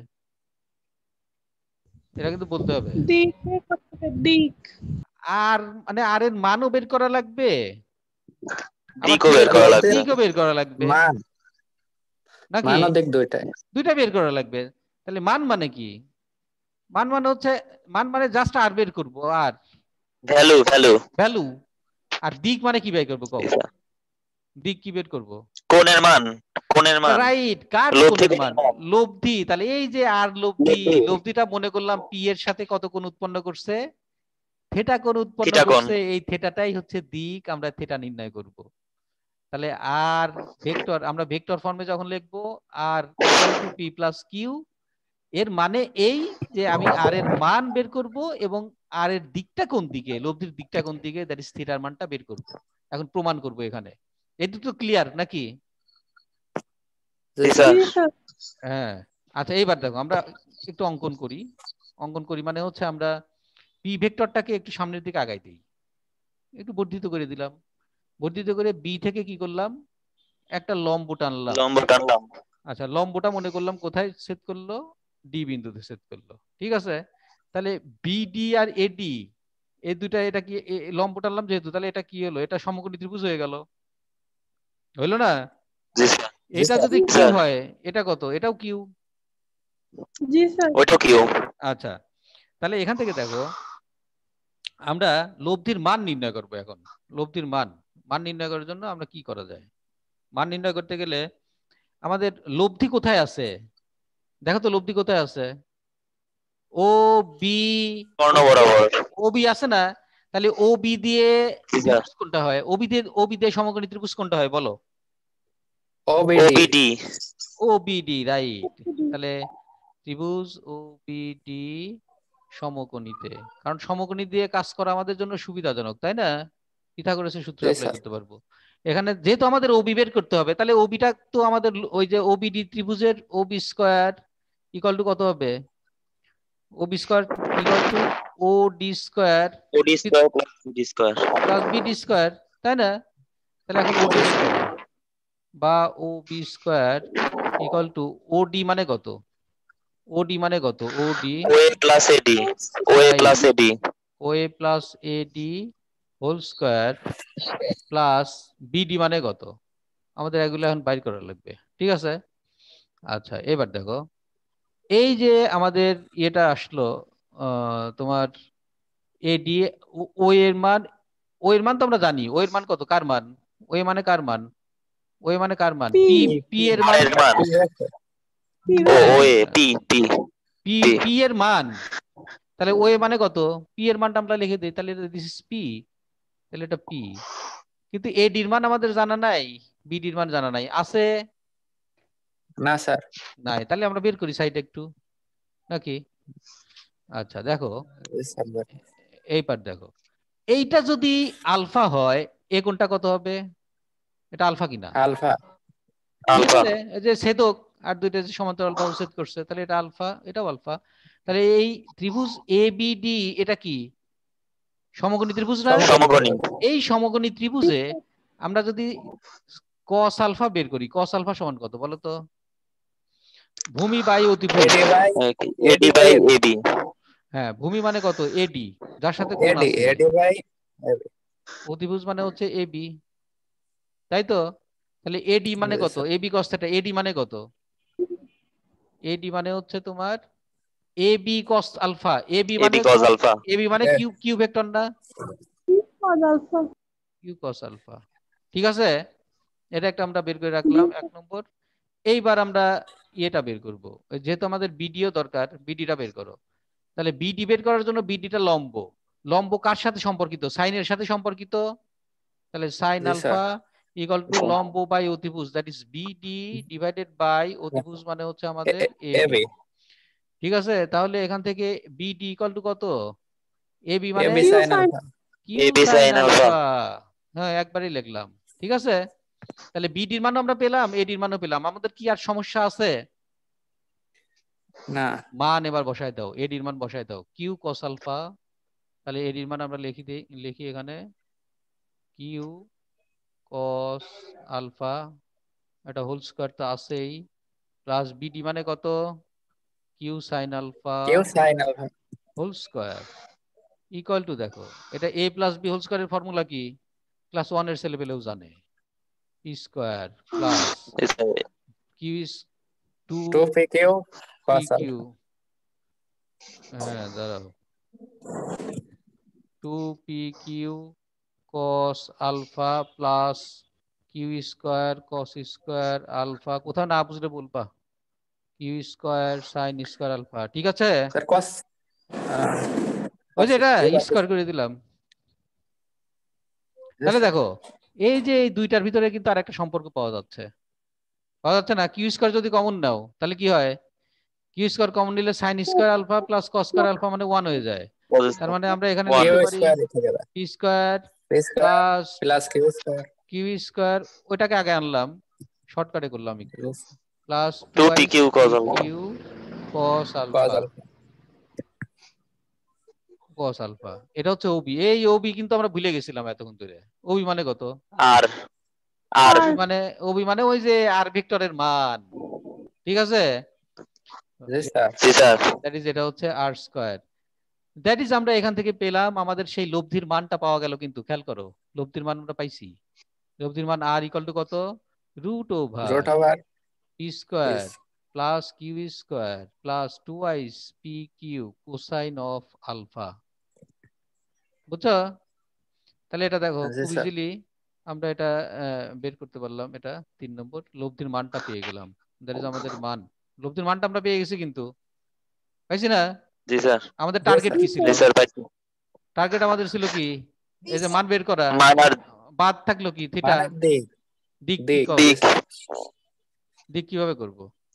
এটা কিন্তু বলতে হবে। দিক বের করতে হবে, দিক। আর মানে আর এর মানও বের করা লাগবে, আবার দিকও কি বের বের করা করা, লাগবে। দিকও বের করা লাগবে মান। নাকি? মান ও দিক দুইটাই। দুইটা বের করা লাগবে। তাহলে মান মানে কি? মান মানে হচ্ছে, মান মানে জাস্ট আর বের করবো, আর ভ্যালু ভ্যালু। ভ্যালু। আর দিক মানে কি বের করবো কও? দিক কি বের করবো? কোণের মান। কোণের মান। রাইট, কার লব্ধি কোণের মান? লব্ধি। তাহলে এই যে আর লব্ধি, লব্ধিটা মনে করলাম পি এর সাথে কত কোণ উৎপন্ন করছে? থেটা কোণ উৎপন্ন থিটা কোণ। করছে। এই থেটাটাই হচ্ছে দিক, আমরা থেটা নির্ণয় করব। তাহলে আর ভেক্টর, আমরা ভেক্টর ফর্মে যখন লিখবো R equal to P plus Q, এর মানে এই যে আমি আর এর মান বের করব এবং আর এর দিকটা কোন দিকে, লব্ধির দিকটা কোন দিকে, দ্যাট ইজ থিটার মানটা বের করব। এখন প্রমাণ করব এখানে। এই দুটো ক্লিয়ার নাকি? জি জি স্যার। স্যার। হ্যাঁ, আচ্ছা এইবার দেখো আমরা একটু অঙ্কন করি মানে হচ্ছে আমরা পি ভেক্টরটাকে একটু সামনের দিকে আগাই দিই, একটু বর্ধিত করে দিলাম, বর্ধিত করে বি থেকে কি করলাম, একটা লম্ব টানলাম। লম্ব টানলাম। আচ্ছা, লম্বটা মনে করলাম কোথায় ছেদ করলো, ডি বিন্দুতে ছেদ করলো, ঠিক আছে। তাহলে বিডি আর এডি এই দুটা, এটা কি লম্ব টানলাম যেহেতু, তাহলে এটা কি হলো, এটা সমকোণী ত্রিভুজ হয়ে গেল, হইলো না? জি স্যার। জি এটা স্যার। যদি কিউ স্যার। হয়, এটা কত, এটাও কিউ। জি স্যার। ওইটাও কিউ। আচ্ছা, তাহলে এখান থেকে দেখো আমরা লব্ধির মান নির্ণয় করব এখন। লব্ধির মান নির্ণয় করার জন্য আমরা কি করা যায়, মান নির্ণয় করতে গেলে আমাদের লব্ধি কোথায় আছে, দেখো তো লব্ধি কোথায় আছে, ও বি, কর্ণ বরাবর। ও বি আছে না, তাহলে ও বি দিয়ে জি স্যার। ত্রিভুজ কোনটা হয়, ও বি দিয়ে সমকোণী ত্রিভুজ কোনটা হয় বলো? OBD. OBD. O BD, right. তাহলে ত্রিভুজ ও বিডি সমকোণীতে, কারণ সমকোণী দিয়ে কাজ করা আমাদের জন্য সুবিধাজনক, তাই না? পিথাগোরাসের সূত্র জি অ্যাপ্লাই স্যার। করতে পারবো। এখানে যেহেতু আমাদের ওবি বের করতে হবে, তাহলে ওবিটা তো আমাদের ওই যে ওবিডি ত্রিভুজের ওবি স্কয়ার ইকুয়াল টু কত হবে, OB square equal to O D square OD square plus BD square. Plus BD square, তাই না? তাহলে এখন ওডি বের করো, বা O B square equal to OD মানে কত, ওডি মানে কত, OD OA plus AD. OA plus AD. OA plus AD whole square plus BD মানে কত, আমাদের এগুলো এখন বাইর করা লাগবে, ঠিক আছে। আচ্ছা এবার দেখো, এই যে আমাদের ইয়েটা আসলো, তোমার এডি, ও এর মান, ও এর মান তো আমরা জানি, ও এর মান কত, কার মান, ও এর মানে কার মান, ও এর মানে কার মান, P P, P P P এর মান, আর এর মান। পি ও ভাই। OA P P P, P. P এর মান, তাহলে ও এর মানে কত, পি এর মানটা আমরা লিখে দিই, তাহলে দিস ইজ পি, তাহলে এটা পি। কিন্তু এডির মান আমাদের জানা নাই, বিডির মান জানা নাই, আছে না স্যার। নাই, তাহলে আমরা বের করি সাইড একটু নাকি। আচ্ছা দেখো, জি স্যার। এইবার দেখো, এইটা যদি আলফা হয়, এ কোনটা কত হবে, এটা আলফা কিনা, আলফা। ঠিক আলফা। আছে, এই যে ছেদক আর দুইটা যে সমান্তরাল বাহু ছেদ করছে, তাহলে এটা আলফা, এটাও আলফা। তাহলে এই ত্রিভুজ এ বি ডি এটা কি সমকোণী ত্রিভুজ না? সমকোণী। এই সমকোণী ত্রিভুজে আমরা যদি কস আলফা বের করি, কস আলফা সমান কত বলো তো, ভূমি বাই অতিভুজ। AD by AD by AB. হ্যাঁ, ভূমি মানে কত, এডি, যার সাথে কোণ এডি আছে, এডি বাই অতিভুজ মানে হচ্ছে এবি, তাই তো? তাহলে এডি মানে কত, এবি কস থিটা, এডি মানে কত, এডি মানে হচ্ছে তোমার এবি কস আলফা, এবি মানে এবি কস আলফা। এবি মানে কিউ, কিউ ভেক্টর না, cos alpha. Q cos alpha, ঠিক আছে। এটা একটা আমরা বের করে রাখলাম এক নম্বর। এইবার আমরা ইয়েটা বের করব, যেহেতু আমাদের বিডিও দরকার, বিডিটা বের করো। তাহলে বিডি বের করার জন্য বিডিটা লম্ব, লম্ব কার সাথে সম্পর্কিত, সাইনের সাথে সম্পর্কিত, তাহলে সাইন জি স্যার। আলফা ইকুয়াল টু লম্ব বাই অতিভুজ, that is BD divided by অতিভুজ মানে হচ্ছে আমাদের এবি, এবি ঠিক আছে। তাহলে এখান থেকে বিডি ইকুয়াল টু কত, এবি মানে AB Q sine sine. Alpha. Q AB sine sine alpha. Alpha, হ্যাঁ একবারই লিখলাম, ঠিক আছে। তাহলে বিডির মানও আমরা পেলাম, এডির মানও পেলাম, আমাদের কি আর সমস্যা আছে? না। মান এবার বসায় দাও, এডির মান বসায় দাও, কিউ কস আলফা, তাহলে এডির মান আমরা লিখি এখানে কিউ কস আলফা, এটা হোল স্কয়ার তো আছেই, প্লাস বিডি মানে কত, Q sine alpha Q sine alpha. Whole square equal to, দেখো এটা এ প্লাস বি হোল স্কয়ারের ফর্মুলা কি, ক্লাস 1 এর ছেলেপেলেও জানে, P square plus Q is 2 two P Q P cos Q, alpha. হ্যাঁ দাঁড়াও, 2 P Q cos alpha plus Q square cos square alpha, কোথাও না বুঝলে বলবা, Q square sine square alpha, ঠিক আছে। স্যার কস ওই যে এটা স্কয়ার করে দিলাম। তাহলে দেখো, এই যে এই দুইটার ভিতরে কিন্তু আরেকটা সম্পর্ক পাওয়া যাচ্ছে, না, কিউ স্কয়ার যদি কমন নাও তাহলে কি হয়, কিউ স্কয়ার কমন নিলে sine square alpha plus cos square alpha মানে 1 হয়ে যায়, তার মানে আমরা এখানে কিউ লিখতে পারি স্কয়ার থেকে যাবে। P square P square plus plus Q square. Q square, ওইটাকে আগে আনলাম, শর্টকাটে করলাম একটু, plus 2pq cos alpha. PQ cos cos alpha alpha. cos alpha. এটা হচ্ছে ওবি। এই ওবি কিন্তু আমরা ভুলে গেছিলাম এতক্ষণ ধরে। ওবি মানে কত? R. R. ওবি মানে ওই যে আর ভেক্টরের মান, ঠিক আছে? জি স্যার। জি স্যার। দ্যাট ইজ এটা হচ্ছে আর স্কয়ার। দ্যাট ইজ আমরা এখান থেকে পেলাম আমাদের সেই লব্ধির মানটা পাওয়া গেল, কিন্তু খেয়াল করো লব্ধির মান আমরা পাইছি। লব্ধির মান আর ইকুয়াল টু কত? Root over root over P square is plus Q square plus 2i P Q cosine of alpha. বুঝছো? তাহলে এটা দেখো জি খুব স্যার। ইজিলি আমরা এটা বের করতে পারলাম। এটা 3 নম্বর লব্ধির মানটা পেয়ে গেলাম। দ্যাট ইজ আমাদের মান। লব্ধির মানটা আমরা পেয়ে গেছি, কিন্তু পাইছি না? জি স্যার। আমাদের জি টার্গেট স্যার। কি ছিল? জি স্যার পাইছি। টার্গেট আমাদের ছিল কি? এই যে মান বের করা। মান আর বাদ থাকলো কি? থিটা। মানের দিক দিক কি দিক কবে? দিক। দিক কিভাবে করব?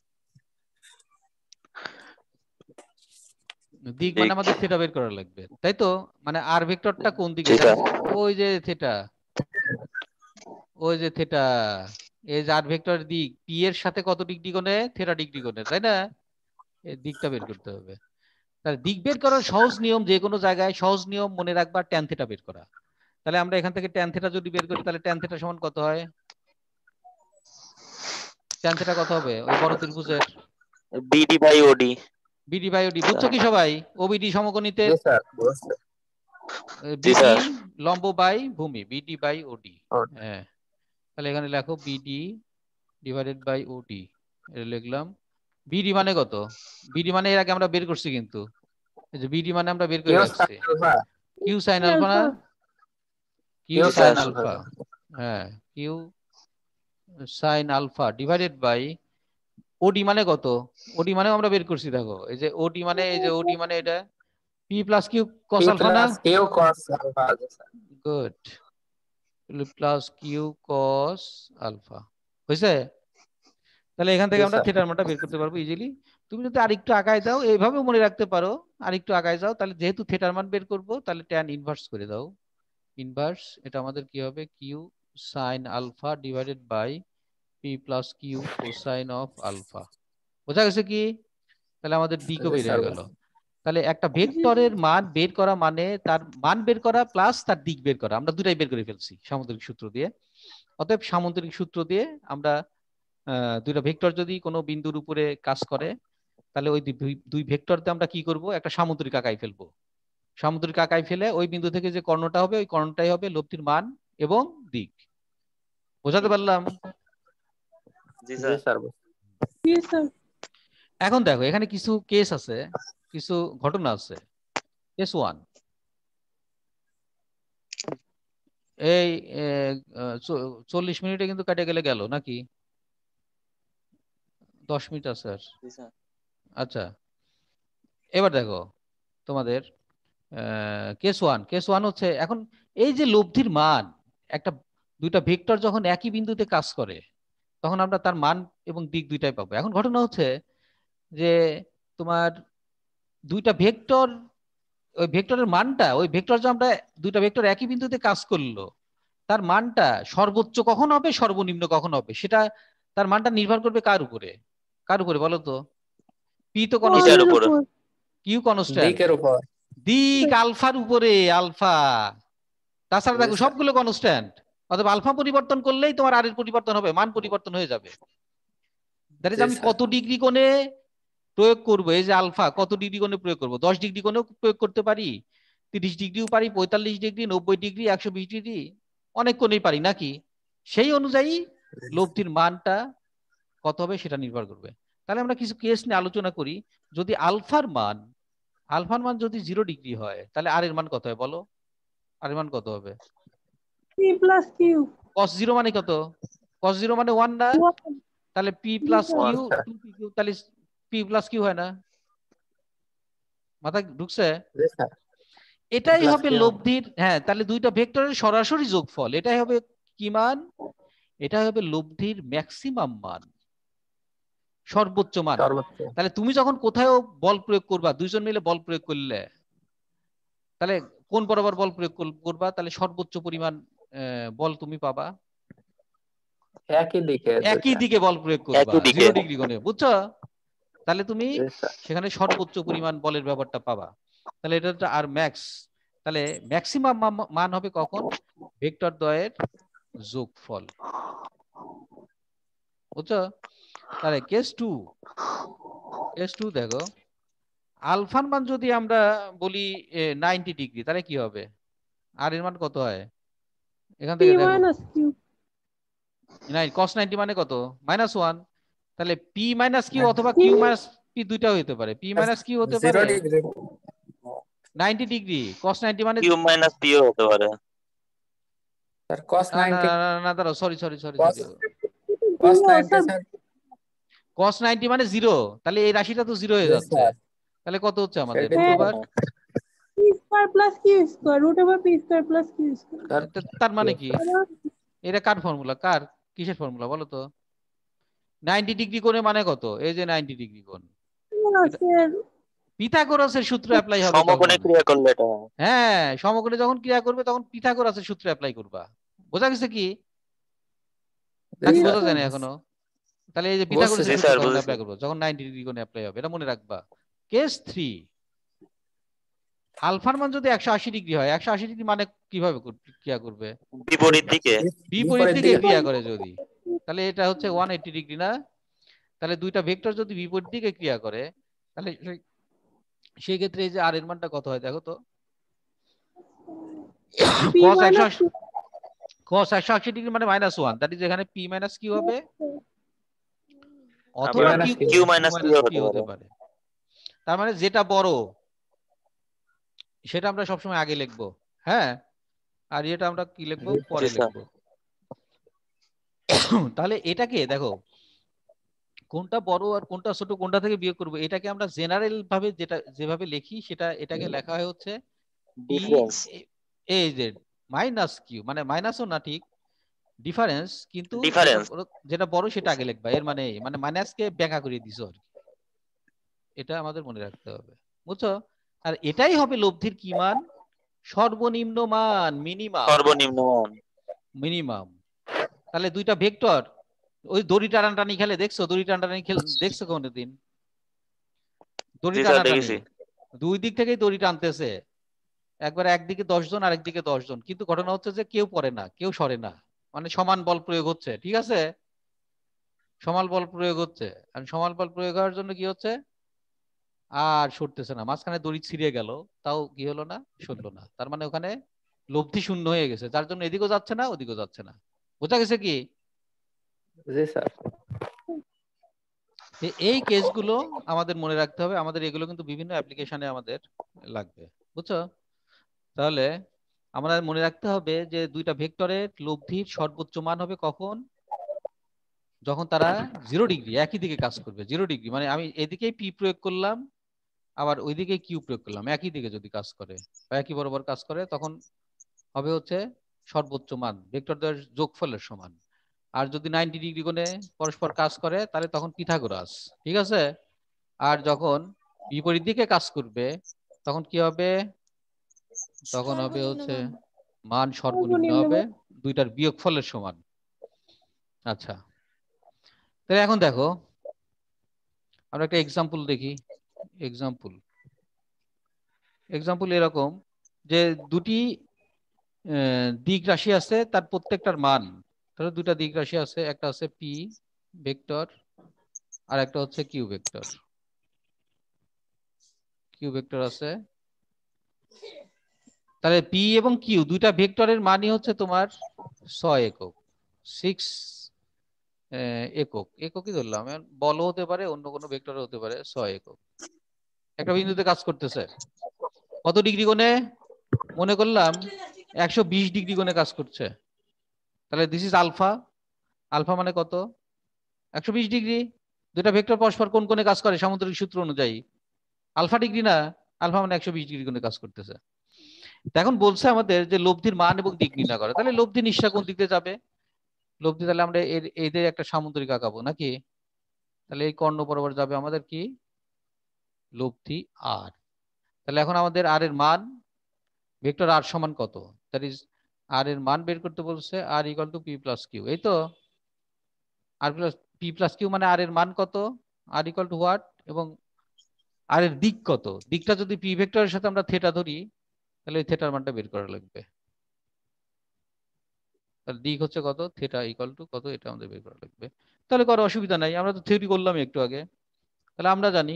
দিক মানে দিক। আমাদের থিটা বের করা লাগবে, তাই তো? মানে আর ভেক্টরটা কোন দিকে? জি স্যার। ওই যে থিটা, ওই যে থিটা। এই যে আর ভেক্টর দিক পি এর সাথে কত ডিগ্রি কোণে? থিটা ডিগ্রি কোণে, তাই না? এই দিকটা বের করতে হবে। তাহলে দিক বের করার সহজ নিয়ম, যে কোনো জায়গায় সহজ নিয়ম মনে রাখবা, ট্যান থিটা বের করা। তাহলে আমরা এখান থেকে ট্যান থিটা যদি বের করি, তাহলে ট্যান থিটা সমান কত হয়? ট্যান থিটা কত হবে ওই বড় ত্রিভুজের? BD বাই OD। BD by OD. বুঝছো কি সবাই? ওবিডি সমকোণীতে জি স্যার বুঝতে জি বিডি স্যার। লম্ব বাই ভূমি, বিডি বাই ওডি। OD হ্যাঁ, তাহলে এখানে লেখো বিডি ডিভাইডেড বাই ওডি। এটা লিখলাম। বিডি মানে কত? বিডি মানে এর আগে আমরা বের করছি, কিন্তু এই যে বিডি মানে আমরা বের করে কিউ রাখছি। sin alpha Q sine alpha না? কিউ কিউ জি sine sin sir. alpha alpha. হ্যাঁ, Q sine alpha divided by OD মানে কত? ওডি মানে আমরা বের করছি, দেখো এই যে ওডি মানে, এই যে ওডি মানে এটা P plus Q p cos alpha না? plus q cos alpha জি sir. Good. Plus Q cos alpha হয়েছে। তাহলে এখান থেকে জি আমরা স্যার। থিটার মানটা বের করতে পারবো ইজিলি। তুমি যদি আরেকটু আগায় দাও, এইভাবে মনে রাখতে পারো, আরেকটু আগায় যাও, তাহলে যেহেতু থিটার মান বের করবো, তাহলে ট্যান ইনভার্স করে দাও। ইনভার্স এটা আমাদের কি হবে? Q sine alpha divided by P plus Q cosine of alpha. বোঝা গেছে কি? তাহলে আমাদের দিকও জি বের স্যার হয়ে গেল। তাহলে একটা ভেক্টরের মান বের করা মানে তার মান বের করা প্লাস তার দিক বের করা, আমরা দুটাই বের করে ফেলছি সামুদ্রিক সূত্র দিয়ে। অতএব সামুদ্রিক সূত্র দিয়ে আমরা দুইটা ভেক্টর যদি কোনো বিন্দুর উপরে কাজ করে, তাহলে ওই দুই ভেক্টরতে আমরা কি করব? একটা সামুদ্রিক আঁকাই ফেলবো। সামুদ্রিক আঁকাই ফেলে ওই বিন্দু থেকে যে কর্ণটা হবে, ওই কর্ণটাই হবে লব্ধির মান এবং দিক। বোঝাতে পারলাম? জি জি স্যার। স্যার জি স্যার। এখন দেখো এখানে কিছু কেস আছে, কিছু ঘটনা আছে। কেস 1, এই 40 মিনিটে কিন্তু কাটে গেলে গেল নাকি? 10 মিনিট আছে আর। জি স্যার। আচ্ছা, এবার দেখো তোমাদের কেস ওয়ান হচ্ছে এখন এই যে লব্ধির মান, একটা দুইটা ভেক্টর যখন একই বিন্দুতে কাজ করে, তখন আমরা তার মান এবং দিক দুইটাই পাবো। এখন ঘটনা হচ্ছে যে তোমার দুইটা ভেক্টর, ওই ভেক্টরের মানটা, ওই ভেক্টর যে আমরা দুইটা ভেক্টর একই বিন্দুতে কাজ করলো, তার মানটা সর্বোচ্চ কখন হবে, সর্বনিম্ন কখন হবে, সেটা তার মানটা নির্ভর করবে কার উপরে? কার উপরে বলো তো? পি তো এটার কনস্ট্যান্ট, কোণের উপর। উপর। কিউ কনস্ট্যান্ট, দিকের উপর দিক আলফার উপরে, আলফা। তাছাড়া জি দেখো স্যার। সবগুলো কনস্ট্যান্ট, অথবা আলফা পরিবর্তন করলেই তোমার আর এর পরিবর্তন হবে, মান পরিবর্তন হয়ে যাবে। দ্যাট ইজ জি আমি স্যার। কত ডিগ্রি কোণে প্রয়োগ করবো, এই যে আলফা কত ডিগ্রি কোণে প্রয়োগ করবো? 10 ডিগ্রি কোণেও প্রয়োগ করতে পারি, 30 ডিগ্রিও পারি, 45 ডিগ্রি, 90 ডিগ্রি, 120 ডিগ্রি, অনেক কোণেই পারি নাকি? সেই অনুযায়ী লব্ধির মানটা কত হবে সেটা নির্ভর করবে। তাহলে আমরা কিছু কেস নিয়ে আলোচনা করি। যদি আলফার মান যদি 0 ডিগ্রি হয়, তাহলে আর এর মান কত হয় বলো? আর এর মান কত হবে? P plus Q. cos 0 মানে কত? cos 0 মানে 1 না? তাহলে p জি plus sir. Q, sir. 2pq, তাহলে p প্লাস কিউ হয় না? মাথা ঢুকছে? জি স্যার। এটাই প্লাস হবে কিউ লব্ধির, হ্যাঁ, তাহলে দুইটা ভেক্টরের সরাসরি যোগফল, এটাই হবে কি মান? এটা হবে লব্ধির ম্যাক্সিমাম মান, সর্বোচ্চ মান। সর্বোচ্চ তাহলে তুমি যখন কোথাও বল প্রয়োগ করবা, দুইজন মিলে বল প্রয়োগ করলে, তাহলে কোন বরাবর বল প্রয়োগ করবা? তাহলে সর্বোচ্চ পরিমাণ বল তুমি পাবা। একই দিকে একই দুইটা। দিকে বল প্রয়োগ করবা একই দিকে। 0 ডিগ্রি কোণে, বুঝছো? তাহলে তুমি জি স্যার। সেখানে সর্বোচ্চ পরিমাণ বলের ব্যাপারটা পাবা। তাহলে এটা হচ্ছে আর ম্যাক্স। তাহলে ম্যাক্সিমাম মান হবে কখন? ভেক্টর দ্বয়ের যোগফল, বুঝছো? তাহলে কেস 2 দেখো, আলফার মান যদি আমরা বলি 90 ডিগ্রি, তাহলে কি হবে? আর এর মান কত হয় এখান P থেকে দেখো? minus Q. cos 90 মানে কত? -1। তাহলে p মাইনাস কিউ অথবা P q মাইনাস p দুইটাও হতে পারে, p মাইনাস কিউ হতে 0 পারে ডিগ্রি। 90 ডিগ্রি, cos 90 মানে কিউ মাইনাস পিও হতে পারে। স্যার cos না না 90 না, না, দাঁড়াও, sorry cos cos Zero, 90 sir. Sir. cos 90 মানে 0, তাহলে এই রাশিটা তো 0 হয়ে জি যাচ্ছে। স্যার। তাহলে কত হচ্ছে আমাদের? সেটাই রুট তো over, P square plus Q square. Root over P square plus Q square. Sir তার মানে কি? এটা কার ফর্মুলা? কিসের ফর্মুলা বলো তো? 90 ডিগ্রি কোণে মানে কত? এই যে 90 ডিগ্রি কোণ, এটা Sir. পিথাগোরাসের সূত্র অ্যাপ্লাই হবে সমকোণে তখন। ক্রিয়া করলে এটা হয়। হ্যাঁ, সমকোণে যখন ক্রিয়া করবে তখন পিথাগোরাসের সূত্র অ্যাপ্লাই করবা। বোঝা গেছে কি? জি নাকি স্যার। বোঝা যায় না এখনো? তাহলে এই যে বুঝছি পিথাগোরাসের জি সূত্র স্যার, তখন বুঝেছি। অ্যাপ্লাই করবো যখন 90 ডিগ্রি কোণে অ্যাপ্লাই হবে, এটা মনে রাখবা। কেস 3, আলফার মান যদি 180 ডিগ্রি হয়, 180 ডিগ্রি মানে কিভাবে ক্রিয়া করবে? বিপরীত দিকে। বিপরীত দিকে ক্রিয়া করে যদি, তাহলে এটা হচ্ছে 180 ডিগ্রি না? তাহলে দুইটা ভেক্টর যদি বিপরীত দিকে ক্রিয়া করে, তাহলে সেই ক্ষেত্রে এই যে আর এর মানটা কত হয় দেখো তো? P cos minus 180 cos 180 degree মানে -1, দ্যাট ইজ এখানে p মাইনাস কিউ হবে, অথবা আবার Q Q Q minus minus পিও পি হতে হতে পারে। পারে। তার মানে যেটা বড় সেটা আমরা সবসময় আগে লিখবো, হ্যাঁ, আর এটা আমরা কি লিখবো? পরে জি স্যার। লিখবো। তাহলে এটাকে দেখো, কোনটা বড় আর কোনটা ছোট, কোনটা থেকে বিয়োগ করবো, এটাকে আমরা জেনারেল ভাবে যেভাবে লিখি সেটা, এটাকে লেখা হয় হচ্ছে পি ডিফারেন্স। এই যে মাইনাস কিউ, মানে মাইনাসও না ঠিক, ডিফারেন্স, কিন্তু ডিফারেন্স। যেটা বড় সেটা আগে লিখবা। এর মানে মাইনাসকে ব্যাখ্যা করে দিছো আর কি। এটা আমাদের মনে রাখতে হবে, বুঝছো? আর এটাই হবে লব্ধির কি মান? সর্বনিম্ন মান, সর্বনিম্ন মান। মিনিমাম। তাহলে দুইটা ভেক্টর ওই দড়ি টানাটানি খেলে দেখছো? দড়ি টানাটানি দেখছো কোনদিন? দড়ি জি স্যার, টানাটানি দেখেছি। দুই দিক থেকেই দড়ি টানতেছে, একবার একদিকে 10 জন আরেক দিকে 10 জন, কিন্তু ঘটনা হচ্ছে যে কেউ পড়ে না, কেউ সরে না, মানে সমান বল প্রয়োগ হচ্ছে, ঠিক আছে? সমান বল প্রয়োগ হচ্ছে, আর সমান বল প্রয়োগ হওয়ার জন্য কি হচ্ছে? আর সরতেছে না, মাঝখানে দড়ি ছিঁড়ে গেল, তাও কি হলো না? সরলো না। তার মানে ওখানে লব্ধি শূন্য হয়ে গেছে, যার জন্য এদিকেও যাচ্ছে না ওদিকেও যাচ্ছে না। বোঝা গেছে কি? জি স্যার। এই কেসগুলো আমাদের মনে রাখতে হবে, আমাদের এগুলো কিন্তু বিভিন্ন অ্যাপ্লিকেশনে আমাদের লাগবে, বুঝছো? তাহলে আমরা মনে রাখতে হবে যে দুইটা ভেক্টরের লব্ধির সর্বোচ্চ মান হবে কখন? যখন তারা 0 ডিগ্রি একই দিকে কাজ করবে। 0 ডিগ্রি মানে আমি এদিকেই পি প্রয়োগ করলাম, আবার ওইদিকে কিউ প্রয়োগ করলাম, একই দিকে যদি কাজ করে বা একই বরাবর কাজ করে, তখন হবে হচ্ছে সর্বোচ্চ মান ভেক্টরদের যোগফলের সমান। আর যদি 90 ডিগ্রি কোণে পরস্পর কাজ করে, তাহলে তখন পিথাগোরাস, ঠিক আছে? আর যখন বিপরীত দিকে কাজ করবে, তখন কি হবে? তখন হবে হচ্ছে মান সর্বনিম্ন হবে দুইটার বিয়োগফলের সমান। আচ্ছা, তাহলে এখন দেখো আমরা একটা এক্সাম্পল দেখি। এক্সাম্পল এরকম যে দুটি দিক রাশি আছে, তার প্রত্যেকটার মান, ধরো দুটা দিক রাশি আছে, একটা আছে পি ভেক্টর আর একটা হচ্ছে কিউ ভেক্টর আছে। তাহলে পি এবং কিউ দুইটা ভেক্টরের মানই হচ্ছে তোমার 6 একক, 6 এককই ধরলাম, বল হতে পারে, অন্য কোনো ভেক্টর হতে পারে, 6 একক একটা বিন্দুতে কাজ করতেছে। কত ডিগ্রি কোণে? মনে করলাম 120 ডিগ্রি কোণে কাজ করছে। তাহলে দিস ইজ আলফা। আলফা মানে কত? 120 ডিগ্রি। দুটা ভেক্টর পরস্পর কোন কোণে কাজ করে সামুদ্রিক সূত্র অনুযায়ী? আলফা ডিগ্রি না? আলফা মানে 120 ডিগ্রি কোণে কাজ করতেছে। এখন বলছে আমাদের যে লব্ধির মান এবং দিক নির্ণয় করে। তাহলে লব্ধি নিশ্চয় কোন দিকে যাবে? লব্ধি তাহলে আমরা এদের একটা সামুদ্রিক আঁকাবো নাকি? তাহলে এই কর্ণ বরাবর যাবে আমাদের কি? লব্ধি আর। তাহলে এখন আমাদের আর এর মান, ভেক্টর আর সমান কত? দ্যাট ইজ আর এর মান বের করতে বলছে, R equal to P plus Q, এই তো? R plus P plus Q মানে আর এর মান কত, আর ইকুয়াল টু হোয়াট, এবং আর এর দিক কত। দিকটা যদি পি ভেক্টরের সাথে আমরা থেটা ধরি তাহলে ওই থেটার মানটা বের করা লাগবে। তাহলে দিক হচ্ছে কত, থেটা ইকুয়াল টু কত, এটা আমাদের বের করা লাগবে। তাহলে কোনো অসুবিধা নাই, আমরা তো থিওরি করলাম একটু আগে। তাহলে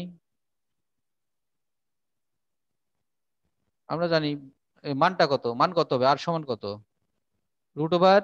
আমরা জানি মানটা কত, মান কত হবে, আর সমান কত, root over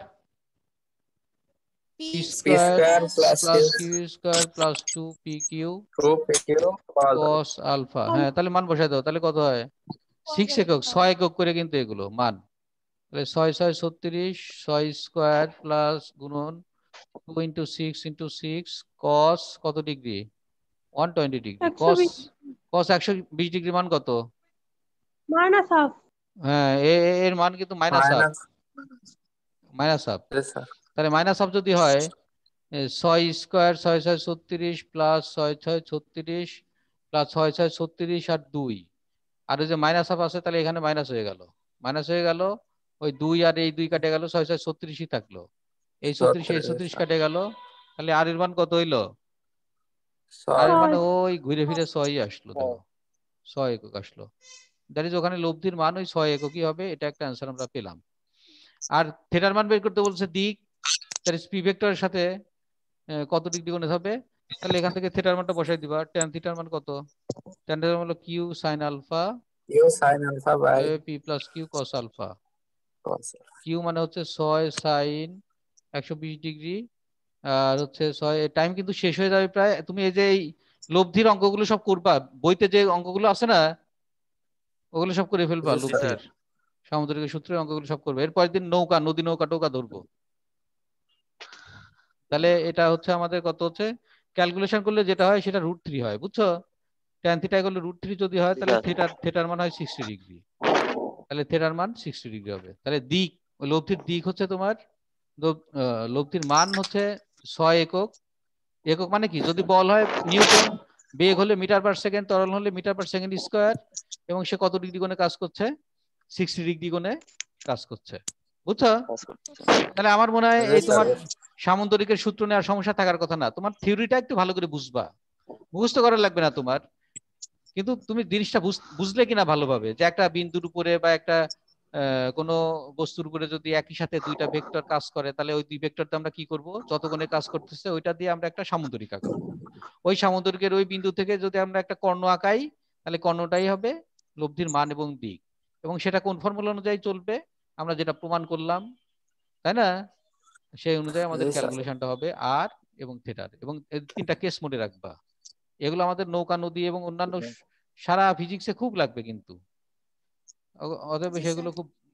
P P square square plus plus Q Q square plus 2pq 2PQ cos cos alpha. হ্যাঁ, তাহলে মান বসাই দাও, তাহলে কত হয়, 6 একক, 6 একক করে কিন্তু এগুলো মান। তাহলে 6 6 36, 6 স্কয়ার প্লাস গুণন 2 ইন্টু 6 ইন্টু 6 cos কত ডিগ্রি, 120 ডিগ্রি। 120 cos 120 ডিগ্রি মান কত, minus half. হ্যাঁ এর মান কিন্তু minus half, minus minus half. yes sir তাহলে মাইনাস হাফ যদি হয় 6 স্কয়ার 6 6 36 প্লাস 6 6 36 প্লাস 6 6 36 আর 2, আর ওই যে মাইনাস হাফ আছে, তাহলে এখানে মাইনাস হয়ে গেল, মাইনাস হয়ে গেল, ওই 2 আর এই 2 কাটে গেল, 6 6 36ই থাকলো, এই 36 এই 36 sir কাটে গেল, তাহলে আর এর মান কত হইলো, আর এর মানে ওই ঘুরে ফিরে 6ই আসলো, দেখো 6 একক আসলো। দ্যাট ইজ ওখানে লব্ধির মান ওই 6 এককই হবে, এটা একটা অ্যান্সার আমরা পেলাম। আর থিটার মান বের করতে বলছে দিক, দ্যাট ইজ পি ভেক্টরের সাথে কত ডিগ্রি কোণে হবে, তাহলে এখান থেকে থিটার মানটা বসাই দিবা। ট্যান থিটার মান কত, ট্যান থিটার মান হলো Q sine alpha Q sin alpha by P plus Q cos alpha. cos Q মানে হচ্ছে 6 সাইন 120 ডিগ্রি, আর হচ্ছে 6, টাইম কিন্তু শেষ হয়ে যাবে প্রায়। তুমি এই যে এই লব্ধির অঙ্কগুলো সব করবা, বইতে যে অঙ্কগুলো আছে না ওগুলো সব করে ফেলবা, yes sir লব্ধির সামুদ্রিক সূত্রের অঙ্কগুলো সব করবে। এরপরের দিন নদী নৌকা টোকা ধরবো। তাহলে এটা হচ্ছে আমাদের কত হচ্ছে, ক্যালকুলেশন করলে যেটা হয় সেটা √3 হয়, বুঝছো। ট্যান থিটা করলে √3 যদি হয়, ঠিক তাহলে আছে। থেটার মান হয় 60 ডিগ্রি, তাহলে থেটার মান 60 ডিগ্রি হবে। তাহলে দিক, ওই লব্ধির দিক হচ্ছে তোমার, লব্ধির মান হচ্ছে 6 একক। একক মানে কি, যদি বল হয় নিউটন, বেগ হলে মিটার পার সেকেন্ড, ত্বরণ হলে মিটার পার সেকেন্ড স্কয়ার, এবং সে কত ডিগ্রি কোণে কাজ করছে, 60 ডিগ্রি কোণে কাজ করছে, বুঝছো। তাহলে আমার মনে হয় এই yes sir তোমার সামন্তরিকের সূত্র নেওয়ার সমস্যা থাকার কথা না, তোমার থিওরিটা একটু ভালো করে বুঝবা, মুখস্থ করা লাগবে না তোমার, কিন্তু তুমি জিনিসটা বুঝলে কিনা ভালোভাবে, যে একটা বিন্দুর উপরে বা একটা কোনো বস্তুর উপরে যদি একই সাথে দুইটা ভেক্টর কাজ করে, তাহলে ওই দুই ভেক্টরটা আমরা কি করব, যত কোণে কাজ করতেছে ওইটা দিয়ে আমরা একটা সামন্তরিক আঁকবো। ওই সামন্তরিকের ওই বিন্দু থেকে যদি আমরা একটা কর্ণ আঁকাই, তাহলে কর্ণটাই হবে লব্ধির মান এবং দিক, এবং সেটা কোন ফর্মুলা অনুযায়ী চলবে, আমরা যেটা প্রমাণ করলাম, তাই না, সেই অনুযায়ী আমাদের yes sir ক্যালকুলেশনটা হবে আর এবং থিটার, এবং এই তিনটা কেস মোডে রাখবা। এগুলো আমাদের নৌকা নদী এবং অন্যান্য সারা ফিজিক্সে খুব লাগবে কিন্তু, অতএব সেগুলো খুব